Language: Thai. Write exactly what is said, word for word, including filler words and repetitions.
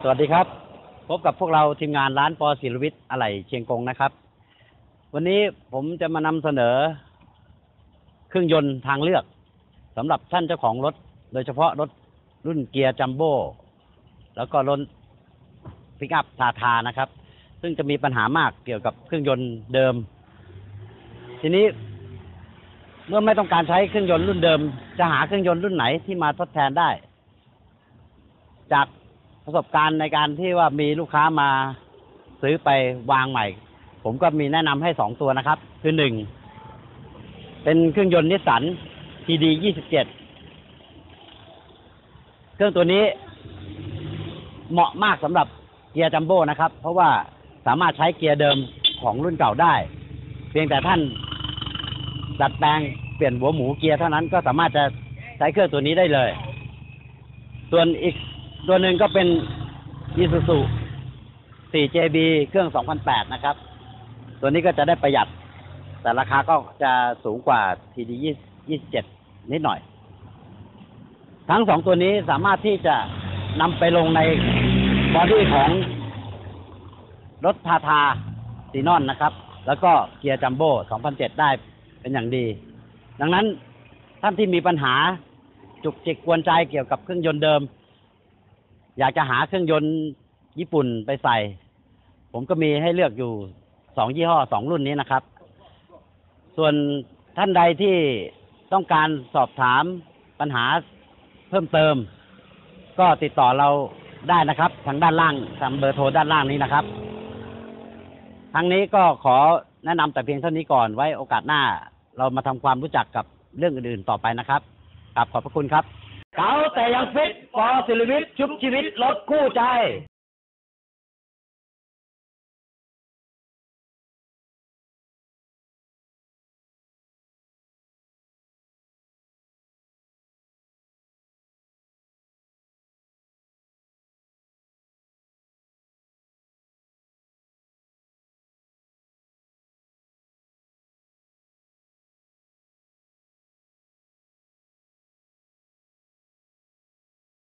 สวัสดีครับพบกับพวกเราทีมงานร้านปอศิลวิทย์อะไหล่เชียงกงนะครับวันนี้ผมจะมานำเสนอเครื่องยนต์ทางเลือกสำหรับท่านเจ้าของรถโดยเฉพาะรถรุ่นเกียร์จัมโบ้แล้วก็รถปิกอัพทาทานะครับซึ่งจะมีปัญหามากเกี่ยวกับเครื่องยนต์เดิมทีนี้เมื่อไม่ต้องการใช้เครื่องยนต์รุ่นเดิมจะหาเครื่องยนต์รุ่นไหนที่มาทดแทนได้จากประสบการณ์ในการที่ว่ามีลูกค้ามาซื้อไปวางใหม่ผมก็มีแนะนำให้สองตัวนะครับคือหนึ่งเป็นเครื่องยนต์นิสสัน ที ดี ยี่สิบเจ็ด เครื่องตัวนี้เหมาะมากสำหรับเกียร์จัมโบ้นะครับเพราะว่าสามารถใช้เกียร์เดิมของรุ่นเก่าได้เพียงแต่ท่านดัดแปลงเปลี่ยนหัวหมูเกียร์เท่านั้นก็สามารถจะใช้เครื่องตัวนี้ได้เลยส่วนอีกตัวหนึ่งก็เป็น Isuzu โฟร์ เจ บี เครื่อง สองพันแปด นะครับตัวนี้ก็จะได้ประหยัดแต่ราคาก็จะสูงกว่า ที ดี ยี่สิบเจ็ด นิดหน่อยทั้งสองตัวนี้สามารถที่จะนำไปลงในบอดี้ของรถทาทาซีนอนนะครับแล้วก็เกียร์จัมโบ้ สองพันเจ็ด ได้เป็นอย่างดีดังนั้นท่านที่มีปัญหาจุกจิกกวนใจเกี่ยวกับเครื่องยนต์เดิมอยากจะหาเครื่องยนต์ญี่ปุ่นไปใส่ผมก็มีให้เลือกอยู่สองยี่ห้อสองรุ่นนี้นะครับส่วนท่านใดที่ต้องการสอบถามปัญหาเพิ่มเติมก็ติดต่อเราได้นะครับทางด้านล่างทางเบอร์โทรด้านล่างนี้นะครับทั้งนี้ก็ขอแนะนำแต่เพียงเท่านี้ก่อนไว้โอกาสหน้าเรามาทำความรู้จักกับเรื่องอื่นๆต่อไปนะครับครับขอบพระคุณครับเก๋าแต่ยังฟิตปอศิลวิทย์ชุบชีวิตรถคู่ใจ